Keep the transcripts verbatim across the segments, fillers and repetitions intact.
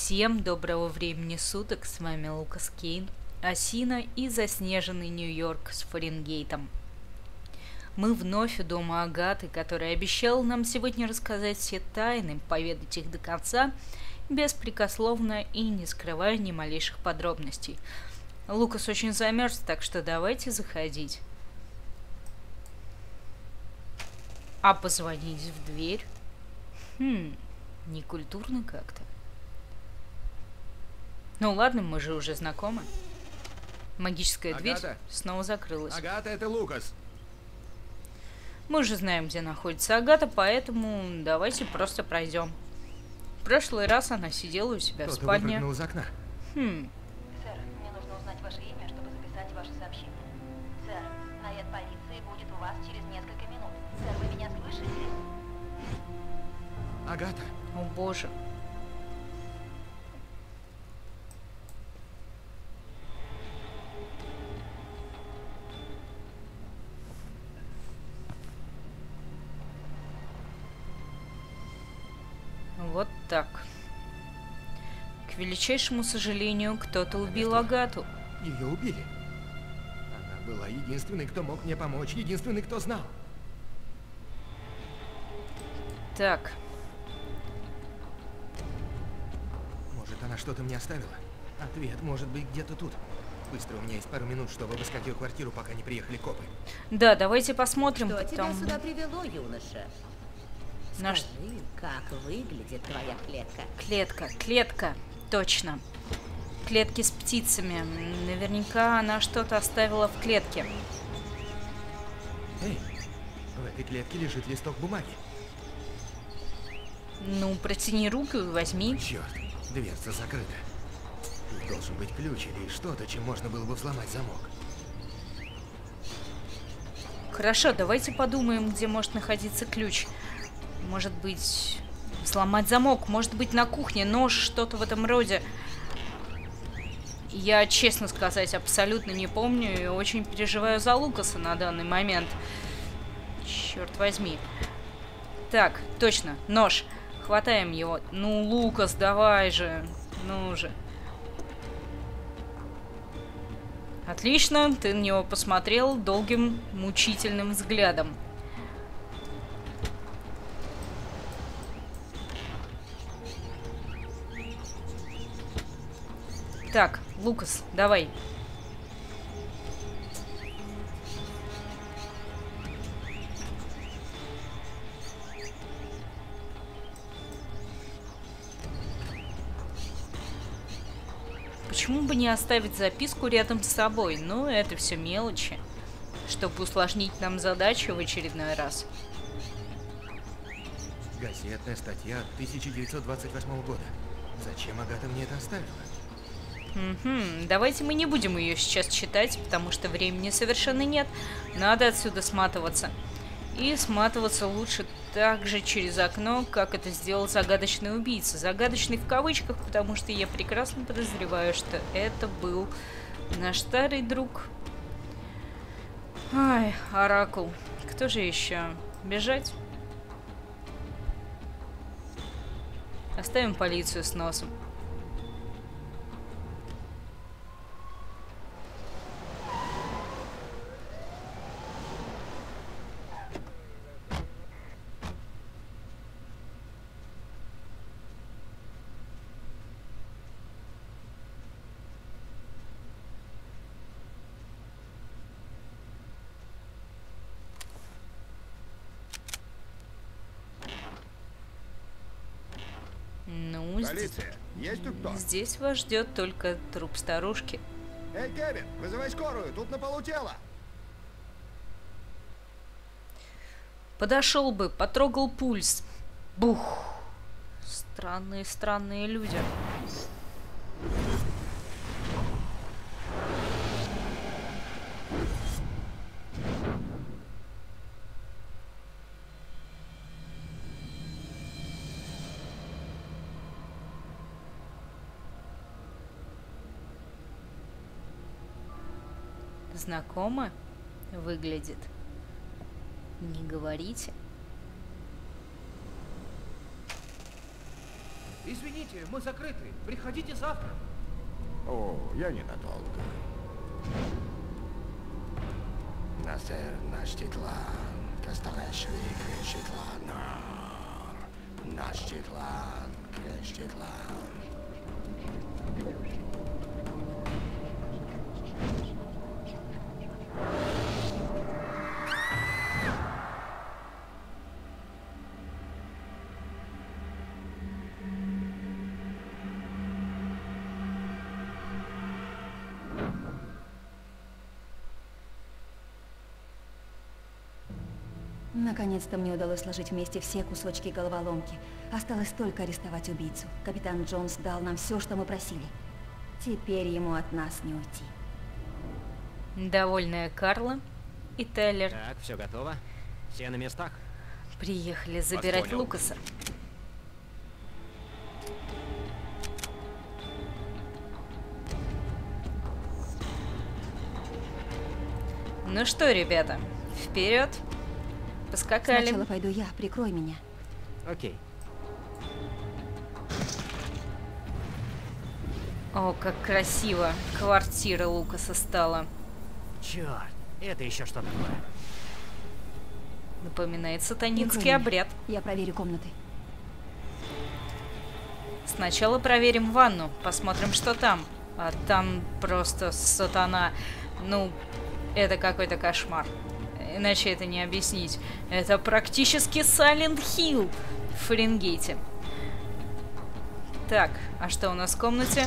Всем доброго времени суток, с вами Лукас Кейн, Осина и заснеженный Нью-Йорк с Фаренгейтом. Мы вновь у дома Агаты, которая обещала нам сегодня рассказать все тайны, поведать их до конца, беспрекословно и не скрывая ни малейших подробностей. Лукас очень замерз, так что давайте заходить. А позвонить в дверь? Хм, некультурно как-то. Ну ладно, мы же уже знакомы. Магическая Агата? дверь снова закрылась. Агата, это Лукас. Мы уже знаем, где находится Агата, поэтому давайте просто пройдем. В прошлый раз она сидела у себя в Кто-то спальне. выпрыгнул из окна. Хм. Сэр, мне нужно узнать ваше имя, чтобы записать ваше сообщение. Сэр, наряд полиции будет у вас через несколько минут. Сэр, вы меня слышите? Агата. О боже. Вот так. К величайшему сожалению, кто-то убил Агату. Ее убили. Она была единственной, кто мог мне помочь, единственный, кто знал. Так. Может, она что-то мне оставила? Ответ может быть где-то тут. Быстро, у меня есть пару минут, чтобы обыскать ее квартиру, пока не приехали копы. Да, давайте посмотрим. Что потом... тебя сюда привело, юноша? Наш... Скажи, как выглядит твоя клетка? Клетка, клетка, точно. Клетки с птицами. Наверняка она что-то оставила в клетке. Эй, в этой клетке лежит листок бумаги. Ну, протяни руку и возьми. Черт, дверца закрыта. Тут должен быть ключ или что-то, чем можно было бы взломать замок. Хорошо, давайте подумаем, где может находиться ключ. Может быть, взломать замок, может быть, на кухне, нож, что-то в этом роде. Я, честно сказать, абсолютно не помню и очень переживаю за Лукаса на данный момент. Черт возьми. Так, точно, нож. Хватаем его. Ну, Лукас, давай же. Ну же. Отлично, ты на него посмотрел долгим, мучительным взглядом. Так, Лукас, давай. Почему бы не оставить записку рядом с собой? Ну, это все мелочи, чтобы усложнить нам задачу в очередной раз. Газетная статья тысяча девятьсот двадцать восьмого года. Зачем Агата мне это оставила? Угу. Давайте мы не будем ее сейчас читать, потому что времени совершенно нет. Надо отсюда сматываться. И сматываться лучше так же через окно, как это сделал загадочный убийца. Загадочный в кавычках, потому что я прекрасно подозреваю, что это был наш старый друг. Ай, Оракул. Кто же еще? Бежать? Оставим полицию с носом. Ну, Полиция, есть тут кто? здесь вас ждет только труп старушки. Эй, Кевин, вызывай скорую, тут на полу тело. Подошел бы, потрогал пульс. Бух. Странные, странные люди. Знакомо выглядит? Не говорите. Извините, мы закрыты. Приходите завтра. О, я ненадолго. Насер наштитлан, касталешви крештитланар. Наштитлан, крештитлан. Наконец-то мне удалось сложить вместе все кусочки головоломки. Осталось только арестовать убийцу. Капитан Джонс дал нам все, что мы просили. Теперь ему от нас не уйти. Довольная Карла и Тайлер Так, все готово. Все на местах. приехали забирать понял. Лукаса. Ну что, ребята, вперед! Поскакали. Сначала пойду я, прикрой меня. Окей. О, как красиво квартира Лукаса стала. Черт, это еще что такое? Напоминает сатанинский Прикрой меня. обряд. Я проверю комнаты. Сначала проверим ванну, посмотрим, что там. А там просто сатана. Ну, это какой-то кошмар. Иначе это не объяснить. Это практически Silent Hill в Фаренгейте. Так, а что у нас в комнате?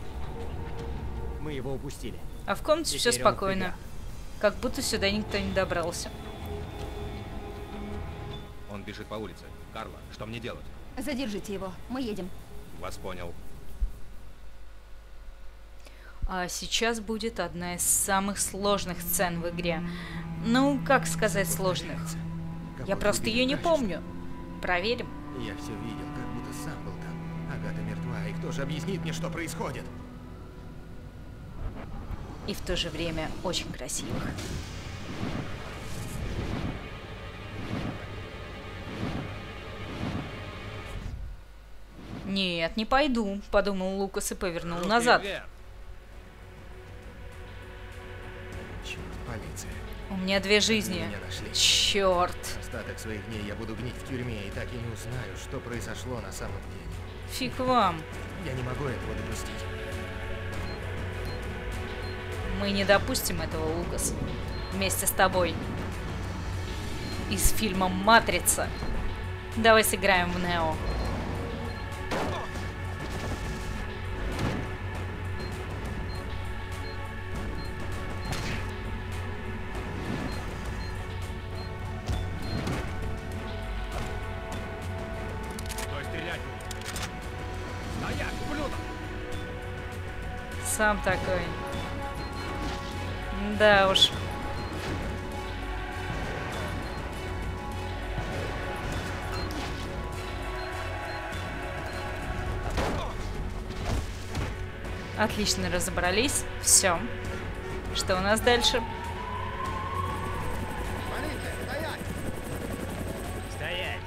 Мы его упустили. А в комнате все Теперь он в спокойно. бегах. Как будто сюда никто не добрался. Он бежит по улице. Карла, что мне делать? Задержите его, мы едем. Вас понял. А сейчас будет одна из самых сложных сцен в игре. Ну, как сказать сложных? Я Кого просто ты ее не видишь? помню. Проверим. Я все видел, как будто сам был там. Агата мертва, и кто же объяснит мне, что происходит? И в то же время очень красивых. Нет, не пойду, подумал Лукас и повернул Руки назад. вверх. Черт, полиция. У меня две жизни. Меня нашли. Черт. Остаток своих дней я буду гнить в тюрьме и так и не узнаю, что произошло на самом деле. Фиг вам. Я не могу этого допустить. Мы не допустим этого, Лукас. Вместе с тобой. Из фильма «Матрица». Давай сыграем в Нео. Стой, стрелять будешь. Стоять, ублюдок! Сам такой. Да уж. Отлично разобрались. Все. Что у нас дальше? Полиция, стоять! Стоять!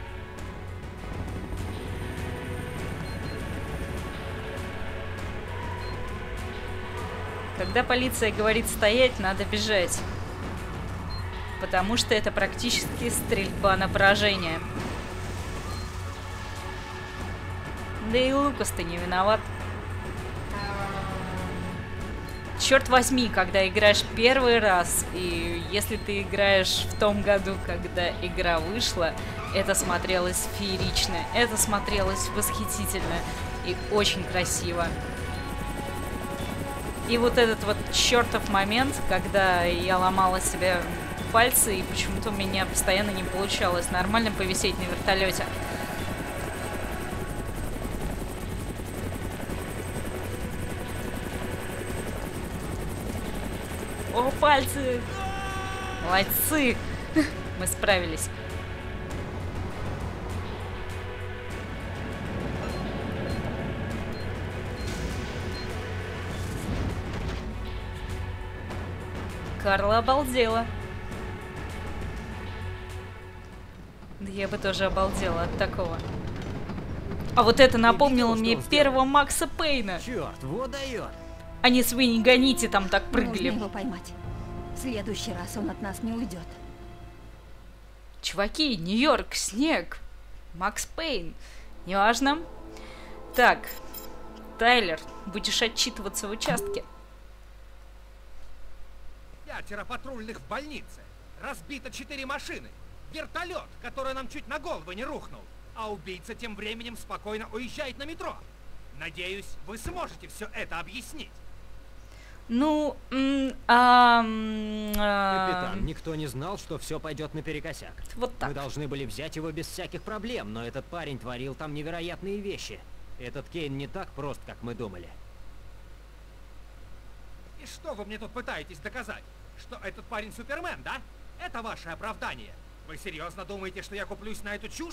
Когда полиция говорит стоять, надо бежать. Потому что это практически стрельба на поражение. Да и Лукас-то не виноват. Черт возьми, когда играешь первый раз, и если ты играешь в том году, когда игра вышла, это смотрелось феерично, это смотрелось восхитительно и очень красиво. И вот этот вот чертов момент, когда я ломала себе пальцы, и почему-то у меня постоянно не получалось нормально повисеть на вертолете. О, пальцы! Молодцы! Мы справились. Карла обалдела. Да я бы тоже обалдела от такого. А вот это напомнило видел, мне что он первого Макса Пейна. Черт, вот дает. Они с Винни Гоните там так прыгали. Нужно его поймать. В следующий раз он от нас не уйдет. Чуваки, Нью-Йорк, снег. Макс Пейн. Неважно. Так, Тайлер, будешь отчитываться в участке. Пятеро патрульных в больнице. Разбито четыре машины. Вертолет, который нам чуть на голову не рухнул. А убийца тем временем спокойно уезжает на метро. Надеюсь, вы сможете все это объяснить. Ну, м, а, м, а, Капитан, никто не знал, что все пойдет наперекосяк. вот так. Мы должны были взять его без всяких проблем, но этот парень творил там невероятные вещи. Этот Кейн не так прост, как мы думали. И что вы мне тут пытаетесь доказать? Что этот парень Супермен, да? Это ваше оправдание. Вы серьезно думаете, что я куплюсь на эту чушь?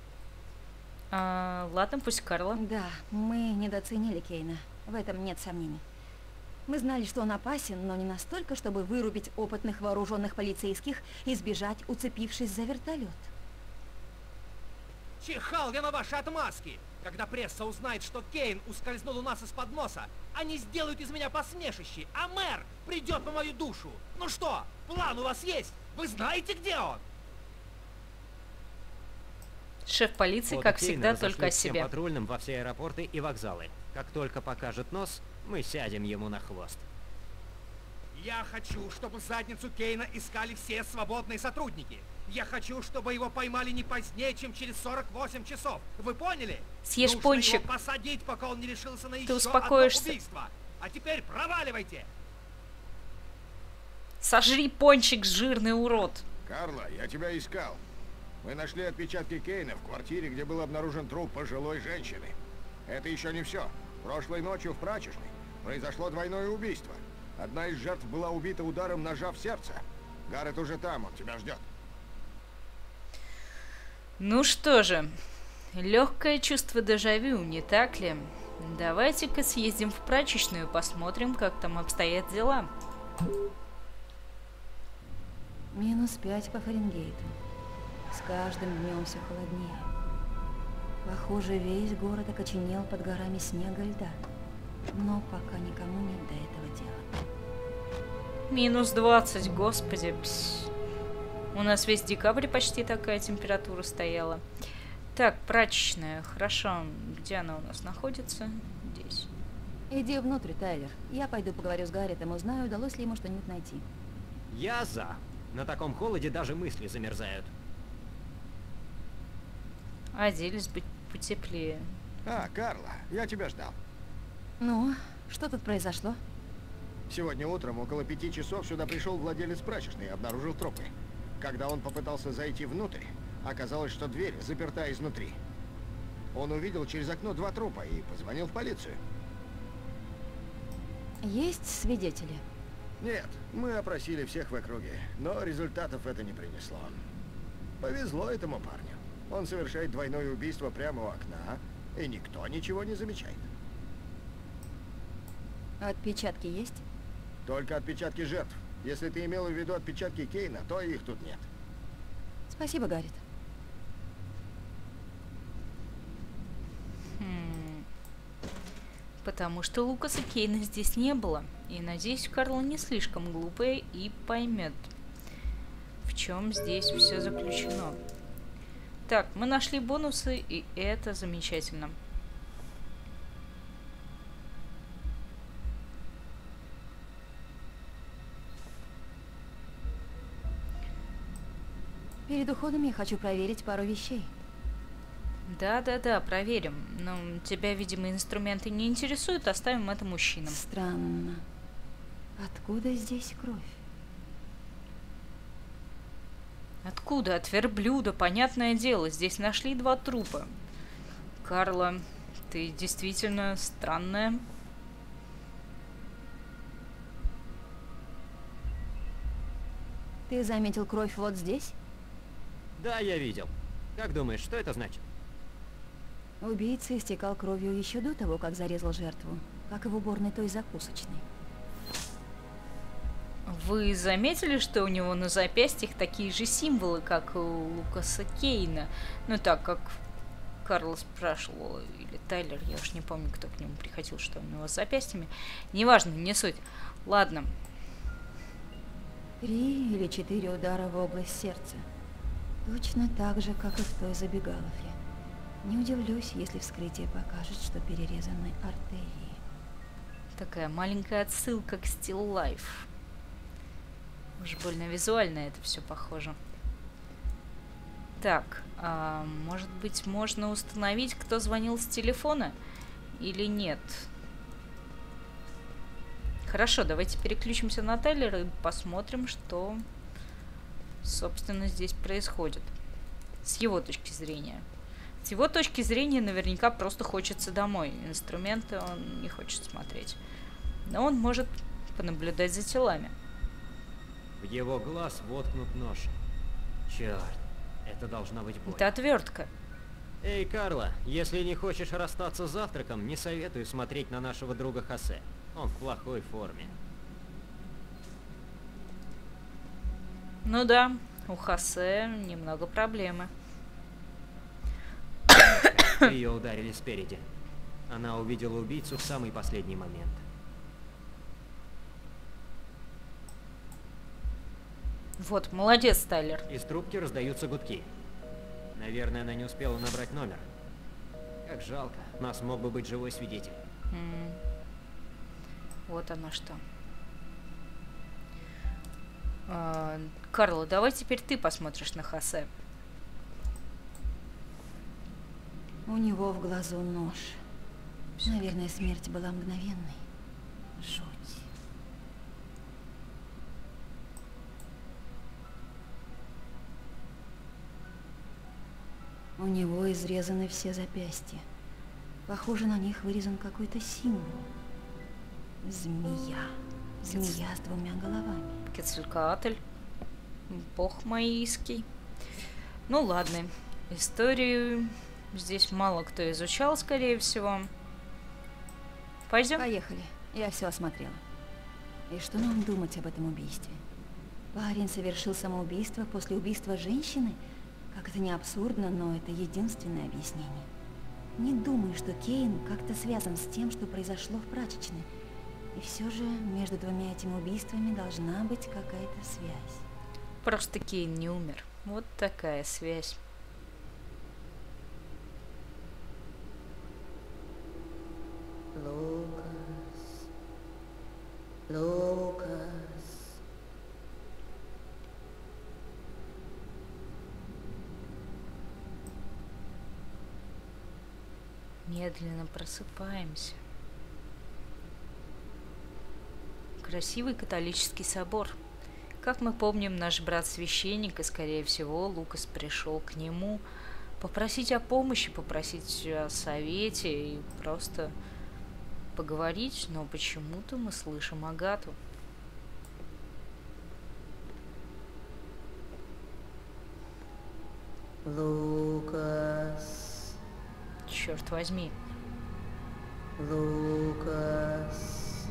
А, ладно, пусть Карла. Да, мы недооценили Кейна. В этом нет сомнений. Мы знали, что он опасен, но не настолько, чтобы вырубить опытных вооруженных полицейских и сбежать, уцепившись за вертолет. Чихал я на ваши отмазки! Когда пресса узнает, что Кейн ускользнул у нас из-под носа, они сделают из меня посмешище, а мэр придет по мою душу. Ну что, план у вас есть? Вы знаете, где он? Шеф полиции, Фото как Кейна всегда, разошлют только о всем себе. патрульным во все аэропорты и вокзалы. Как только покажет нос, мы сядем ему на хвост. Я хочу, чтобы задницу Кейна искали все свободные сотрудники. Я хочу, чтобы его поймали не позднее, чем через сорок восемь часов. Вы поняли? Съешь Нужно пончик. его посадить, пока он не решился на Ты еще успокоишься. одно убийство. А теперь проваливайте! Сожри пончик, жирный урод. Карла, я тебя искал. Мы нашли отпечатки Кейна в квартире, где был обнаружен труп пожилой женщины. Это еще не все. Прошлой ночью в прачечной произошло двойное убийство. Одна из жертв была убита ударом ножа в сердце. Гаррет уже там, он тебя ждет. Ну что же, легкое чувство дежавю, не так ли? Давайте-ка съездим в прачечную, посмотрим, как там обстоят дела. Минус пять по Фаренгейту. С каждым днем все холоднее. Похоже, весь город окоченел под горами снега и льда. Но пока никому нет до этого дела. Минус двадцать, господи. Пс. У нас весь декабрь почти такая температура стояла. Так, прачечная, хорошо. Где она у нас находится? Здесь. Иди внутрь, Тайлер. Я пойду поговорю с Гарретом, узнаю, удалось ли ему что-нибудь найти. Я за. На таком холоде даже мысли замерзают. Оделись быть потеплее. А, Карла, я тебя ждал. Ну, что тут произошло? Сегодня утром около пяти часов сюда пришел владелец прачечной и обнаружил трупы. Когда он попытался зайти внутрь, оказалось, что дверь заперта изнутри. Он увидел через окно два трупа и позвонил в полицию. Есть свидетели? Нет, мы опросили всех в округе, но результатов это не принесло. Повезло этому парню. Он совершает двойное убийство прямо у окна, и никто ничего не замечает. Отпечатки есть? Только отпечатки жертв. Если ты имела в виду отпечатки Кейна, то их тут нет. Спасибо, Гаррет. Хм. Потому что Лукаса Кейна здесь не было. И надеюсь, Карла не слишком глупая и поймет, в чем здесь все заключено. Так, мы нашли бонусы, и это замечательно. Перед уходом я хочу проверить пару вещей. Да-да-да, проверим. Но тебя, видимо, инструменты не интересуют, оставим это мужчинам. Странно. Откуда здесь кровь? Откуда? От верблюда, понятное дело. Здесь нашли два трупа. Карла, ты действительно странная. Ты заметил кровь вот здесь? Да, я видел. Как думаешь, что это значит? Убийца истекал кровью еще до того, как зарезал жертву, как и в уборной той закусочной. Вы заметили, что у него на запястьях такие же символы, как у Лукаса Кейна? Ну так как Карл спрашивал, или Тайлер, я уж не помню, кто к нему приходил, что у него с запястьями. Неважно, не суть. Ладно. Три или четыре удара в область сердца. Точно так же, как и в той забегаловке. Не удивлюсь, если вскрытие покажет, что перерезаны артерии. Такая маленькая отсылка к Still Life. Уж больно визуально это все похоже. Так, а, может быть, можно установить, кто звонил с телефона или нет? Хорошо, давайте переключимся на Тайлера и посмотрим, что, собственно, здесь происходит. С его точки зрения. С его точки зрения наверняка просто хочется домой. Инструменты он не хочет смотреть. Но он может понаблюдать за телами. В его глаз воткнут нож. Черт, это должна быть боль. Это отвертка. Эй, Карла, если не хочешь расстаться с завтраком, не советую смотреть на нашего друга Хосе. Он в плохой форме. Ну да, у Хосе немного проблемы. Ее ударили спереди. Она увидела убийцу в самый последний момент. Вот, молодец, Тайлер. Из трубки раздаются гудки. Наверное, она не успела набрать номер. Как жалко. У нас мог бы быть живой свидетель. М. Вот оно что. А, Карла, давай теперь ты посмотришь на Хосе. У него в глазу нож. Наверное, смерть была мгновенной. Жуть. У него изрезаны все запястья. Похоже, на них вырезан какой-то символ. Змея. Змея с двумя головами. Кецалькаатль. Бог маийский. Ну ладно. Историю здесь мало кто изучал, скорее всего. Пойдем? Поехали. Я все осмотрела. И что нам думать об этом убийстве? Парень совершил самоубийство после убийства женщины? Как это не абсурдно, но это единственное объяснение. Не думаю, что Кейн как-то связан с тем, что произошло в прачечной. И все же между двумя этими убийствами должна быть какая-то связь. Просто Кейн не умер. Вот такая связь. Лукас. Лукас. Медленно просыпаемся. Красивый католический собор. Как мы помним, наш брат-священник, и, скорее всего, Лукас пришел к нему попросить о помощи, попросить о совете и просто поговорить, но почему-то мы слышим Агату. Лукас. Черт возьми. Лукас.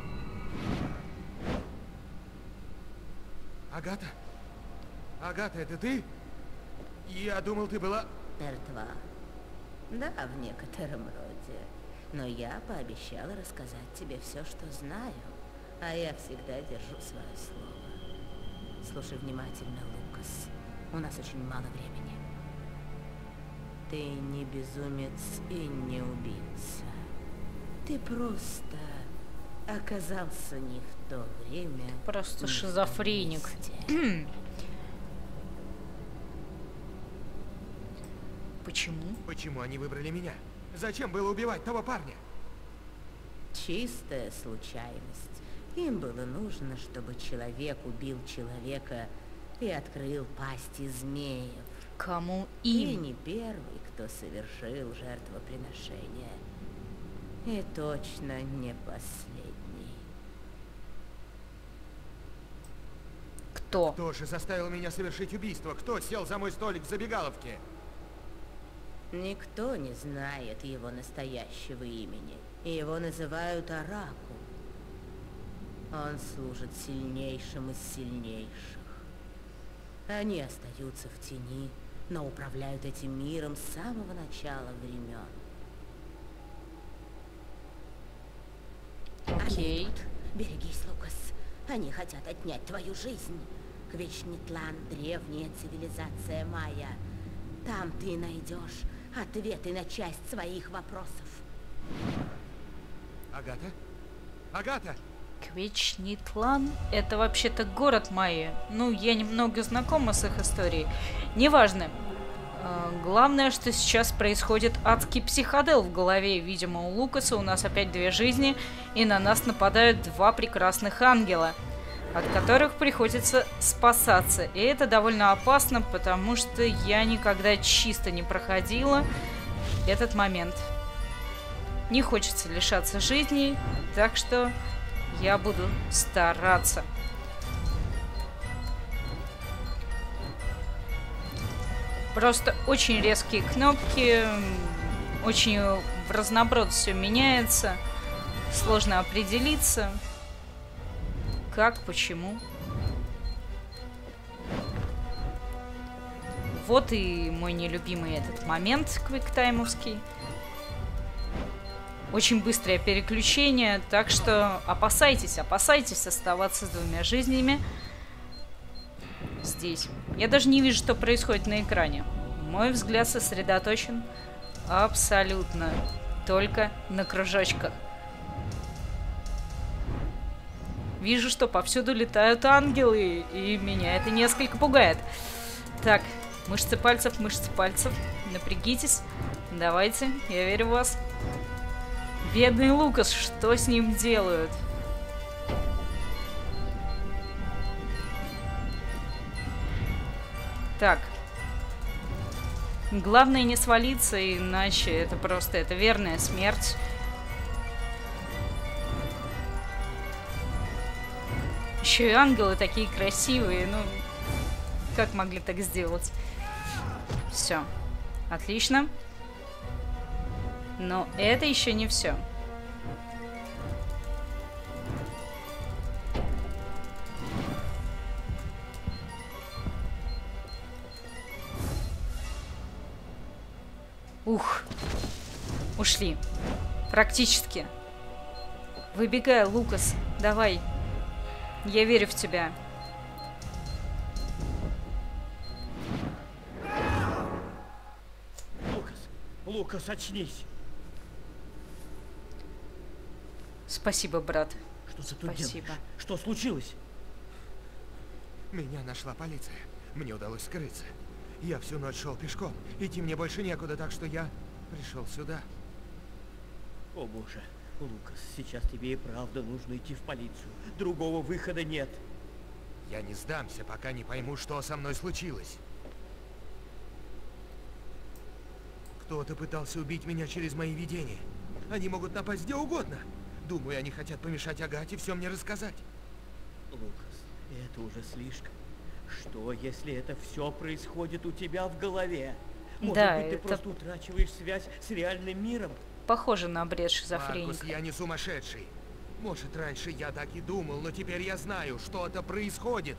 Агата? Агата, это ты? Я думал, ты была... Мертва. Да, в некотором роде. Но я пообещала рассказать тебе все, что знаю. А я всегда держу свое слово. Слушай внимательно, Лукас. У нас очень мало времени. Ты не безумец и не убийца. Ты просто оказался не в то время. Просто не в том шизофреник. месте. Почему? Почему они выбрали меня? Зачем было убивать того парня? Чистая случайность. Им было нужно, чтобы человек убил человека и открыл пасти змеев. Кому И им? не первый, кто совершил жертвоприношение. И точно не последний. Кто? Кто же заставил меня совершить убийство? Кто сел за мой столик в забегаловке? Никто не знает его настоящего имени. Его называют Араку. Он служит сильнейшим из сильнейших. Они остаются в тени, но управляют этим миром с самого начала времен. Окей. Берегись, Лукас. Они хотят отнять твою жизнь. Квичнитлан — древняя цивилизация майя. Там ты найдешь ответы на часть своих вопросов. Агата? Агата! Квичнитлан — это вообще-то город майя. Ну, я немного знакома с их историей. Неважно. Главное, что сейчас происходит адский психодел в голове. Видимо, у Лукаса у нас опять две жизни, и на нас нападают два прекрасных ангела, от которых приходится спасаться. И это довольно опасно, потому что я никогда чисто не проходила этот момент. Не хочется лишаться жизни, так что я буду стараться. Просто очень резкие кнопки, очень в разноброд все меняется, сложно определиться, как, почему. Вот и мой нелюбимый этот момент квиктаймовский. Очень быстрое переключение, так что опасайтесь, опасайтесь оставаться с двумя жизнями здесь. Я даже не вижу, что происходит на экране. Мой взгляд сосредоточен абсолютно только на кружочках. Вижу, что повсюду летают ангелы, и меня это несколько пугает. Так, мышцы пальцев, мышцы пальцев. Напрягитесь. Давайте, я верю в вас. Бедный Лукас, что с ним делают? Так. Главное не свалиться, иначе это просто, это верная смерть. Еще и ангелы такие красивые, ну, как могли так сделать? Все. Отлично. Но это еще не все. Ух, ушли. Практически. Выбегай, Лукас, давай. Я верю в тебя. Лукас, Лукас, очнись. Спасибо, брат. Что ты тут Спасибо. делаешь? Что случилось? Меня нашла полиция. Мне удалось скрыться. Я всю ночь шел пешком. Идти мне больше некуда, так что я пришел сюда. О боже, Лукас, сейчас тебе и правда нужно идти в полицию. Другого выхода нет. Я не сдамся, пока не пойму, что со мной случилось. Кто-то пытался убить меня через мои видения. Они могут напасть где угодно. Думаю, они хотят помешать Агате все мне рассказать. Лукас, это уже слишком. Что, если это все происходит у тебя в голове? Может да, быть, ты это... просто утрачиваешь связь с реальным миром? Похоже на бред шизофреника. Маркус, я не сумасшедший. Может, раньше я так и думал, но теперь я знаю, что-то происходит.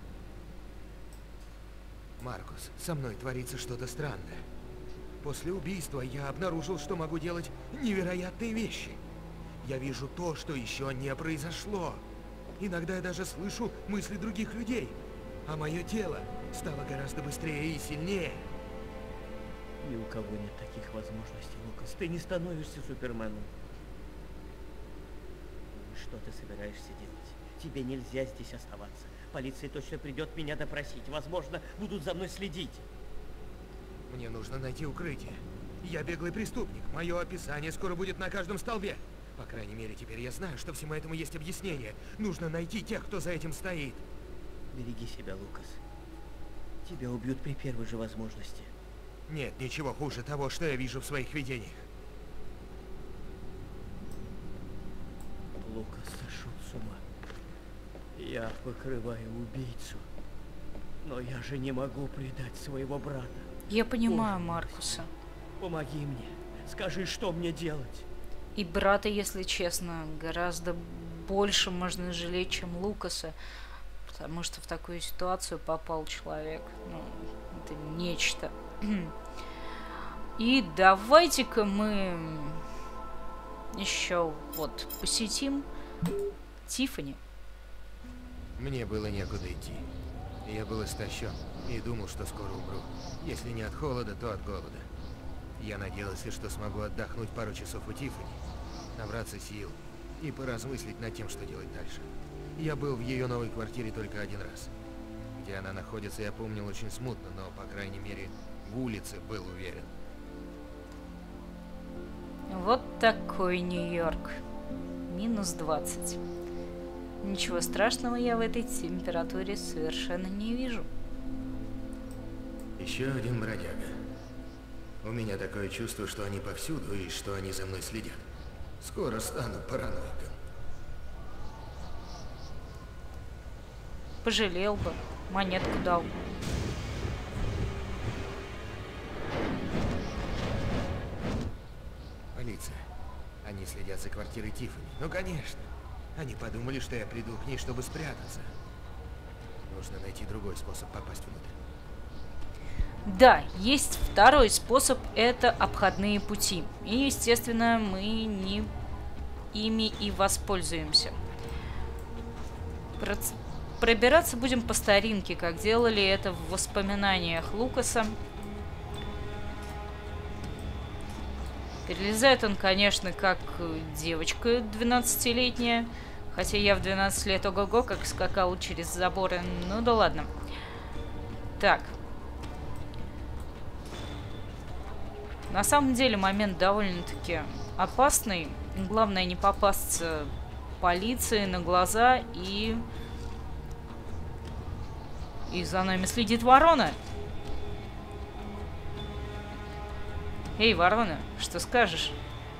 Маркус, со мной творится что-то странное. После убийства я обнаружил, что могу делать невероятные вещи. Я вижу то, что еще не произошло. Иногда я даже слышу мысли других людей. А мое тело стало гораздо быстрее и сильнее. Ни у кого нет таких возможностей, Лукас. Ты не становишься Суперменом. Что ты собираешься делать? Тебе нельзя здесь оставаться. Полиция точно придет меня допросить. Возможно, будут за мной следить. Мне нужно найти укрытие. Я беглый преступник. Мое описание скоро будет на каждом столбе. По крайней мере, теперь я знаю, что всему этому есть объяснение. Нужно найти тех, кто за этим стоит. Береги себя, Лукас. Тебя убьют при первой же возможности. Нет ничего хуже того, что я вижу в своих видениях. Лукас сошел с ума. Я покрываю убийцу. Но я же не могу предать своего брата. Я понимаю Боже, Маркуса. Помоги мне. Скажи, что мне делать. И брата, если честно, гораздо больше можно жалеть, чем Лукаса. Потому что в такую ситуацию попал человек. Ну, это нечто. И давайте-ка мы еще вот посетим Тиффани. Мне было некуда идти. Я был истощен и думал, что скоро умру. Если не от холода, то от голода. Я надеялся, что смогу отдохнуть пару часов у Тиффани, набраться сил и поразмыслить над тем, что делать дальше. Я был в ее новой квартире только один раз. Где она находится, я помнил очень смутно, но, по крайней мере, в улице был уверен. Вот такой Нью-Йорк. Минус двадцать. Ничего страшного я в этой температуре совершенно не вижу. Еще один бродяга. У меня такое чувство, что они повсюду и что они за мной следят. Скоро стану параноиком. Пожалел бы, монетку дал. Полиция. Они следят за квартирой Тиффани. Ну, конечно. Они подумали, что я приду к ней, чтобы спрятаться. Нужно найти другой способ попасть внутрь. Да, есть второй способ, это обходные пути. И, естественно, мы не ими и воспользуемся. Про... Пробираться будем по старинке, как делали это в воспоминаниях Лукаса. Перелезает он, конечно, как девочка двенадцатилетняя. Хотя я в двенадцать лет ого-го как скакал через заборы. Ну да ладно. Так. На самом деле момент довольно-таки опасный. Главное не попасться полиции на глаза и... И за нами следит ворона. Эй, ворона, что скажешь?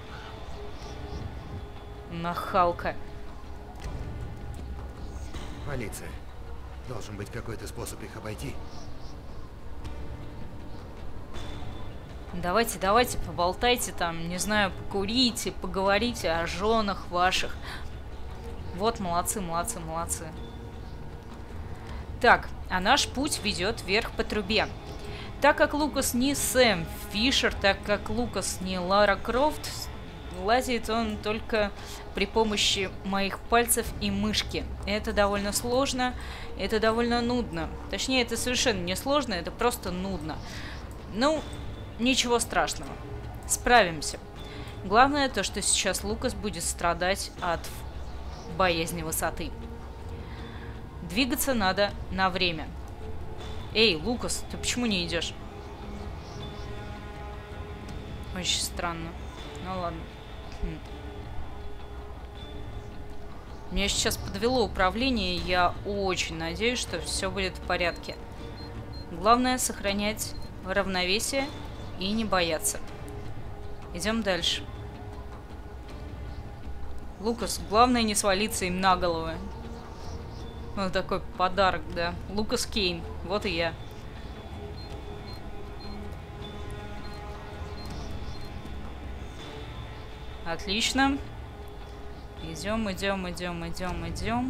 Нахалка. Полиция. Должен быть какой-то способ их обойти. Давайте, давайте, поболтайте там, не знаю, покурите, поговорите о женах ваших. Вот, молодцы, молодцы, молодцы. Так, а наш путь ведет вверх по трубе. Так как Лукас не Сэм Фишер, так как Лукас не Лара Крофт, лазит он только при помощи моих пальцев и мышки. Это довольно сложно, это довольно нудно. Точнее, это совершенно не сложно, это просто нудно. Ну, ничего страшного. Справимся. Главное то, что сейчас Лукас будет страдать от боязни высоты. Двигаться надо на время. Эй, Лукас, ты почему не идешь? Очень странно. Ну ладно. Хм. Меня сейчас подвело управление, и я очень надеюсь, что все будет в порядке. Главное сохранять равновесие и не бояться. Идем дальше. Лукас, главное не свалиться им на голову. Вот такой подарок, да. Лукас Кейн. Вот и я. Отлично. Идем, идем, идем, идем, идем.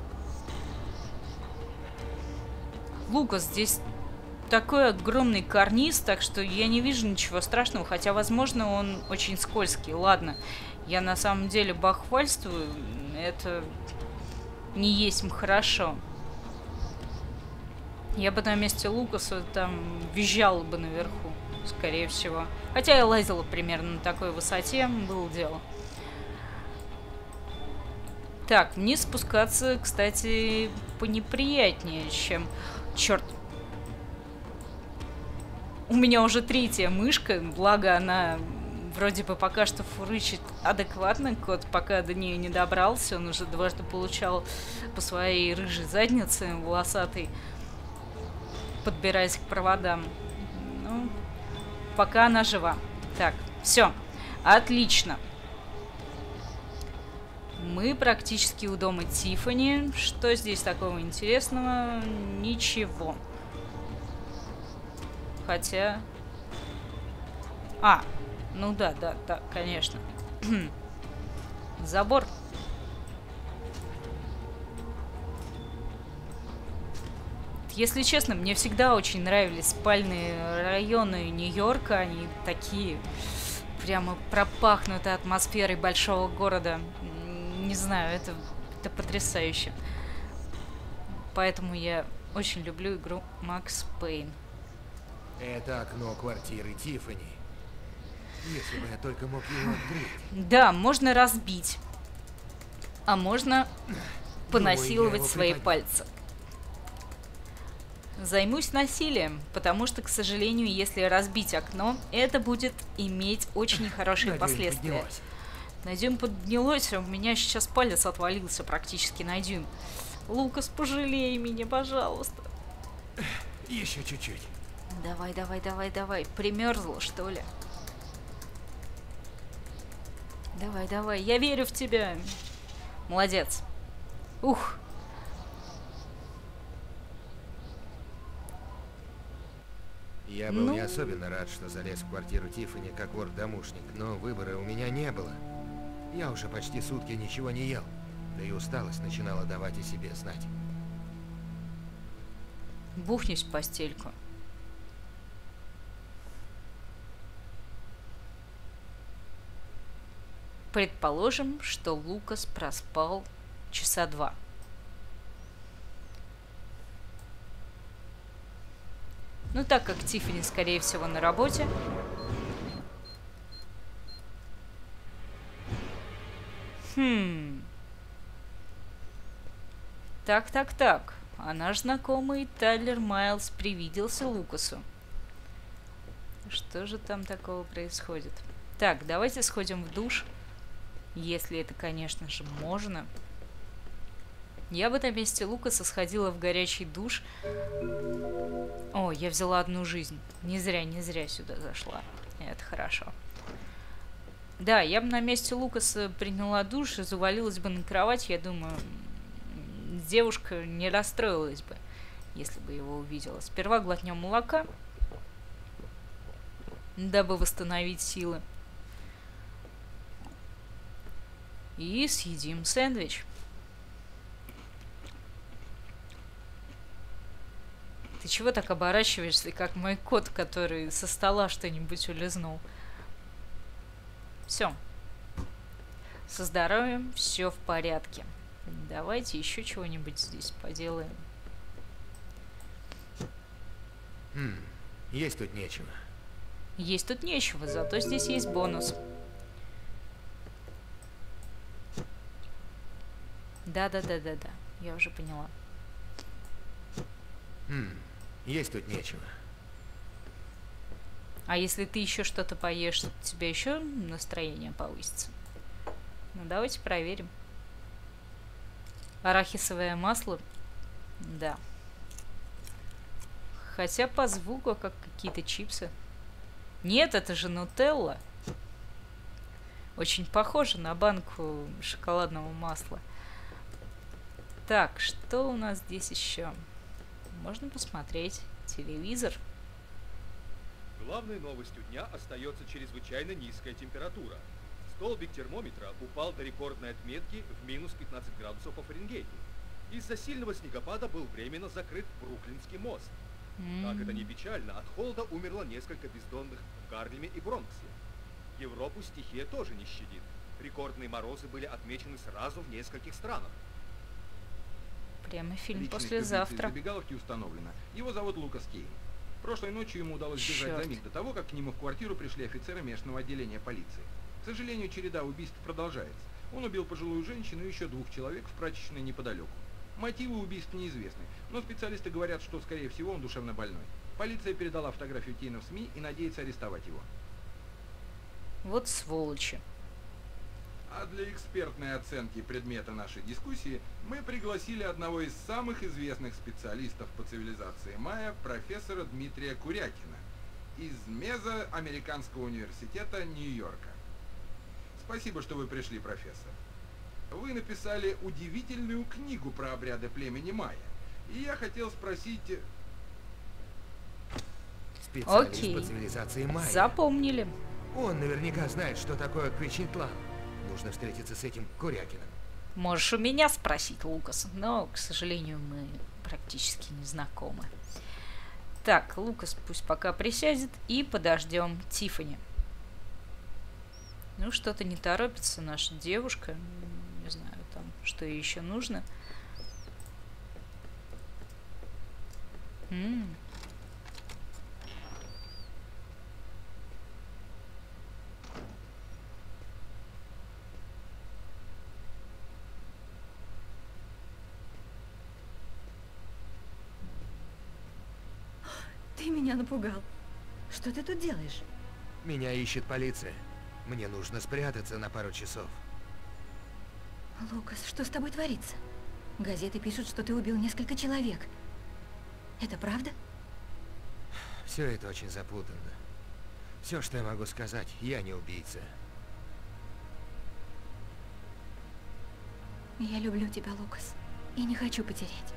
Лукас, здесь такой огромный карниз, так что я не вижу ничего страшного, хотя, возможно, он очень скользкий. Ладно, я на самом деле бахвальствую. Это... не есть хорошо. Я бы на месте Лукаса там визжала бы наверху, скорее всего. Хотя я лазила примерно на такой высоте, было дело. Так, вниз спускаться, кстати, понеприятнее, чем... Черт. У меня уже третья мышка, благо она... Вроде бы пока что фурычит адекватно, кот пока до нее не добрался, он уже дважды получал по своей рыжей заднице волосатой, подбираясь к проводам. Ну, пока она жива. Так, все, отлично. Мы практически у дома Тиффани. Что здесь такого интересного? Ничего. Хотя... А... Ну да, да, да, конечно. Забор. Если честно, мне всегда очень нравились спальные районы Нью-Йорка. Они такие прямо пропахнуты атмосферой большого города. Не знаю, это, это потрясающе. Поэтому я очень люблю игру Макс Пейн. Это окно квартиры Тиффани. Если бы я только мог его открыть. Да, можно разбить. А можно понасиловать Думаю, свои приподнял. пальцы. Займусь насилием, потому что, к сожалению, если разбить окно, это будет иметь очень нехорошие На дюйм последствия. поднялось. На дюйм поднялось, а у меня сейчас палец отвалился практически на дюйм. Лукас, пожалей меня, пожалуйста. Еще чуть-чуть. Давай, давай, давай, давай. Примерзла, что ли? Давай, давай, я верю в тебя. Молодец. Ух. Я был Ну. не особенно рад, что залез в квартиру Тиффани как вор-домушник, но выбора у меня не было. Я уже почти сутки ничего не ел, да и усталость начинала давать о себе знать. Бухнусь в постельку. Предположим, что Лукас проспал часа два. Ну, так как Тиффани, скорее всего, на работе. Хм. Так, так, так. А наш знакомый Тайлер Майлз привиделся Лукасу. Что же там такого происходит? Так, давайте сходим в душ. Если это, конечно же, можно. Я бы на месте Лукаса сходила в горячий душ. О, я взяла одну жизнь. Не зря, не зря сюда зашла. Это хорошо. Да, я бы на месте Лукаса приняла душ и завалилась бы на кровать. Я думаю, девушка не расстроилась бы, если бы его увидела. Сперва глотнем молока, дабы восстановить силы. И съедим сэндвич. Ты чего так оборачиваешься, как мой кот, который со стола что-нибудь улизнул? Все. Со здоровьем все в порядке. Давайте еще чего-нибудь здесь поделаем. Хм, есть тут нечего. Есть тут нечего, зато здесь есть бонус. Да-да-да-да-да, я уже поняла. Хм, есть тут нечего. А если ты еще что-то поешь, у тебя еще настроение повысится? Ну, давайте проверим. Арахисовое масло? Да. Хотя по звуку, как какие-то чипсы. Нет, это же нутелла. Очень похоже на банку шоколадного масла. Так, что у нас здесь еще? Можно посмотреть телевизор. Главной новостью дня остается чрезвычайно низкая температура. Столбик термометра упал до рекордной отметки в минус пятнадцать градусов по Фаренгейту. Из-за сильного снегопада был временно закрыт Бруклинский мост. Как это не печально, от холода умерло несколько бездомных в Гарлеме и Бронксе. Европу стихия тоже не щадит. Рекордные морозы были отмечены сразу в нескольких странах. Прямо фильм Личность послезавтра. убийцы из забегаловки установлено. Его зовут Лукас Кейн. Прошлой ночью ему удалось сбежать Чёрт. за миг до того, как к нему в квартиру пришли офицеры местного отделения полиции. К сожалению, череда убийств продолжается. Он убил пожилую женщину и еще двух человек в прачечной неподалеку. Мотивы убийств неизвестны, но специалисты говорят, что, скорее всего, он душевно больной. Полиция передала фотографию Кейна в СМИ и надеется арестовать его. Вот сволочи. А для экспертной оценки предмета нашей дискуссии мы пригласили одного из самых известных специалистов по цивилизации майя, профессора Дмитрия Курякина из Меза Американского университета Нью-Йорка. Спасибо, что вы пришли, профессор. Вы написали удивительную книгу про обряды племени майя, и я хотел спросить... Специалист Окей. по цивилизации майя. Запомнили. Он наверняка знает, что такое Квичинтлан. Нужно встретиться с этим Курякиным. Можешь у меня спросить, Лукас, но, к сожалению, мы практически не знакомы. Так, Лукас пусть пока присядет и подождем Тиффани. Ну, что-то не торопится наша девушка. Не знаю, там, что ей еще нужно. М-м. Ты меня напугал. Что ты тут делаешь? Меня ищет полиция. Мне нужно спрятаться на пару часов. Лукас, что с тобой творится? Газеты пишут, что ты убил несколько человек. Это правда? Все это очень запутанно. Все, что я могу сказать, я не убийца. Я люблю тебя, Лукас, и не хочу потерять.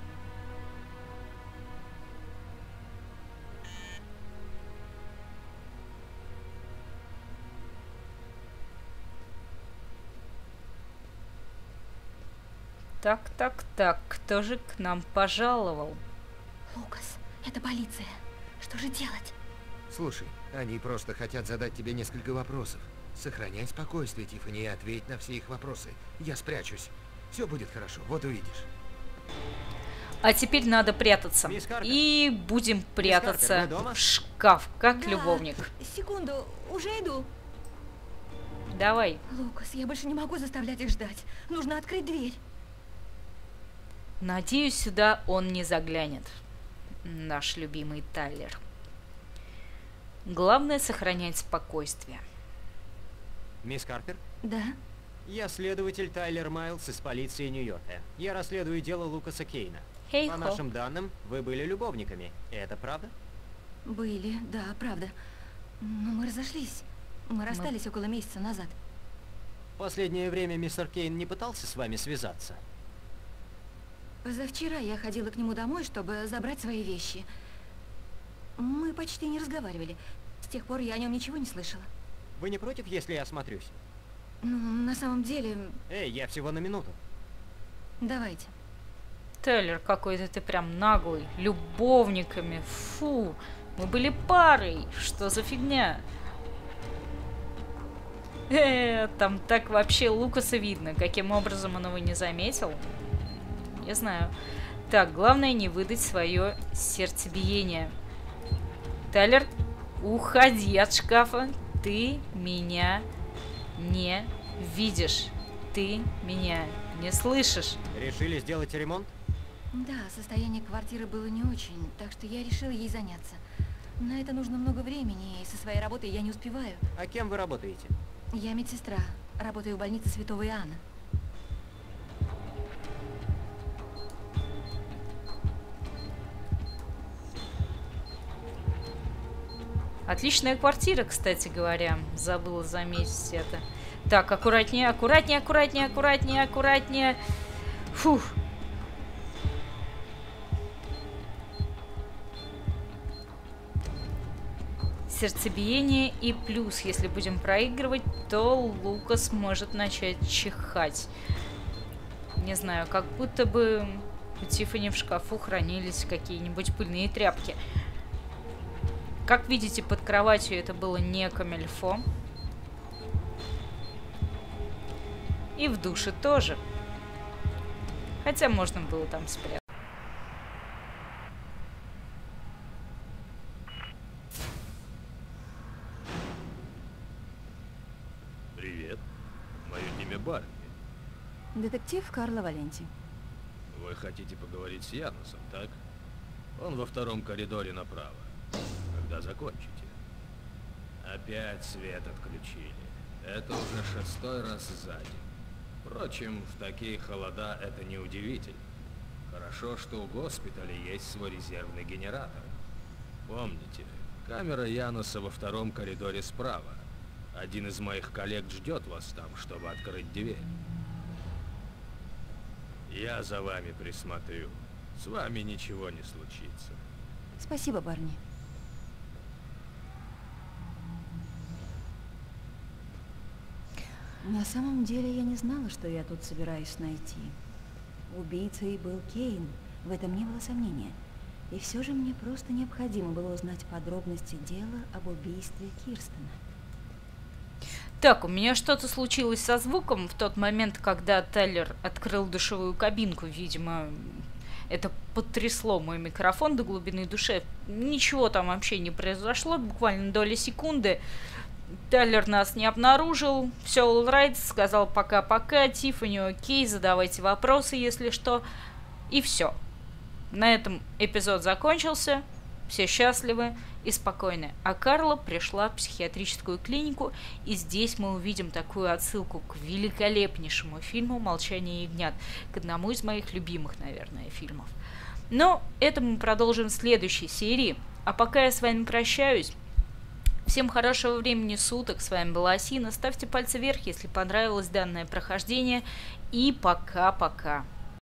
Так, так, так, кто же к нам пожаловал? Лукас, это полиция. Что же делать? Слушай, они просто хотят задать тебе несколько вопросов. Сохраняй спокойствие, Тиффани, и ответь на все их вопросы. Я спрячусь. Все будет хорошо, вот увидишь. А теперь надо прятаться. И будем прятаться в шкаф, как Да, любовник. Секунду, уже иду. Давай. Лукас, я больше не могу заставлять их ждать. Нужно открыть дверь. Надеюсь, сюда он не заглянет. Наш любимый Тайлер. Главное сохранять спокойствие. Мисс Карпер? Да? Я следователь Тайлер Майлз из полиции Нью-Йорка. Я расследую дело Лукаса Кейна. Хей По хо. нашим данным, вы были любовниками. Это правда? Были, да, правда. Но мы разошлись. Мы расстались около месяца назад. Последнее время мистер Кейн не пытался с вами связаться? Позавчера я ходила к нему домой, чтобы забрать свои вещи. Мы почти не разговаривали. С тех пор я о нем ничего не слышала. Вы не против, если я осмотрюсь? Ну, на самом деле... Эй, я всего на минуту. Давайте. Тайлер, какой-то ты прям наглый. Любовниками. Фу. Мы были парой. Что за фигня? Э, там так вообще Лукаса видно. Каким образом он его не заметил? Не знаю. Так, главное не выдать свое сердцебиение. Тайлер, уходи от шкафа. Ты меня не видишь. Ты меня не слышишь. Решили сделать ремонт? Да, состояние квартиры было не очень, так что я решила ей заняться. На это нужно много времени, и со своей работой я не успеваю. А кем вы работаете? Я медсестра. Работаю в больнице Святого Иоанна. Отличная квартира, кстати говоря. Забыла заметить это. Так, аккуратнее, аккуратнее, аккуратнее, аккуратнее, аккуратнее. Фух. Сердцебиение и плюс. Если будем проигрывать, то Лукас может начать чихать. Не знаю, как будто бы у Тиффани в шкафу хранились какие-нибудь пыльные тряпки. Как видите, под кроватью это было не камильфо. И в душе тоже. Хотя можно было там спрятать. Привет. Мое имя Барни. Детектив Карло Валенти. Вы хотите поговорить с Янусом, так? Он во втором коридоре направо. Когда закончите. Опять свет отключили. Это уже шестой раз за день. Впрочем, в такие холода это не удивительно. Хорошо, что у госпиталя есть свой резервный генератор. Помните, камера Януса во втором коридоре справа. Один из моих коллег ждет вас там, чтобы открыть дверь. Я за вами присмотрю. С вами ничего не случится. Спасибо, Барни. На самом деле я не знала, что я тут собираюсь найти. Убийцей был Кейн, в этом не было сомнения. И все же мне просто необходимо было узнать подробности дела об убийстве Кирстена. Так, у меня что-то случилось со звуком в тот момент, когда Тайлер открыл душевую кабинку. Видимо, это потрясло мой микрофон до глубины души. Ничего там вообще не произошло, буквально доли секунды. Тайлер нас не обнаружил, все alright, сказал пока-пока, Тиффани окей, задавайте вопросы, если что. И все. На этом эпизод закончился, все счастливы и спокойны. А Карла пришла в психиатрическую клинику, и здесь мы увидим такую отсылку к великолепнейшему фильму «Молчание ягнят», к одному из моих любимых, наверное, фильмов. Но это мы продолжим в следующей серии. А пока я с вами прощаюсь. Всем хорошего времени суток. С вами была Асина. Ставьте пальцы вверх, если понравилось данное прохождение. И пока-пока.